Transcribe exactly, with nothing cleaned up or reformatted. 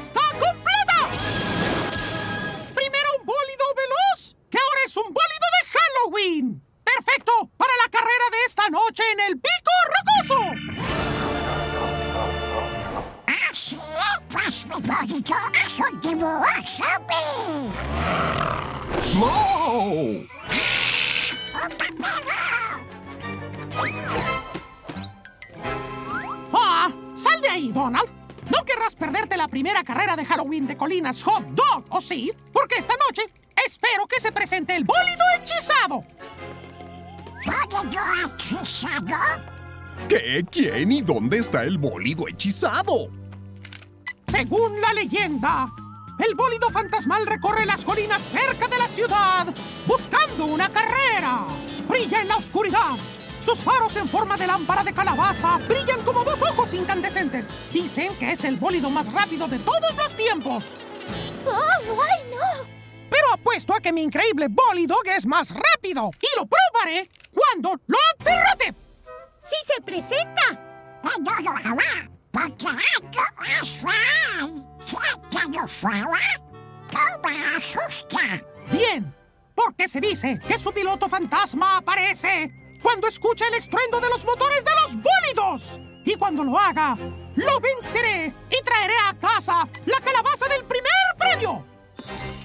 está completa! Primero un bólido veloz, que ahora es un bólido de Halloween. ¡Perfecto para la carrera de esta noche en el Pico Rocoso! Así es, pues, mi bólido es un dibujo zombie. ¡No! ¡Ah! ¡Sal de ahí, Donald! No querrás perderte la primera carrera de Halloween de Colinas Hot Dog, ¿o sí? Porque esta noche espero que se presente el bólido hechizado. ¿Bólido hechizado? ¿Qué? ¿Quién y dónde está el bólido hechizado? Según la leyenda, el bólido fantasmal recorre las colinas cerca de la ciudad buscando una carrera. Brilla en la oscuridad. Sus faros en forma de lámpara de calabaza brillan como dos ojos incandescentes. Dicen que es el bólido más rápido de todos los tiempos. ¡Oh, ay, no! Pero apuesto a que mi increíble bólido es más rápido. Y lo probaré cuando lo derrote. ¡Sí se presenta! No lo hará, porque algo es real. ¿Qué fuera? ¡No me asusta! Bien, porque se dice que su piloto fantasma aparece cuando escucha el estruendo de los motores de los bólidos. Y cuando lo haga, lo venceré y traeré a casa la calabaza del primer premio.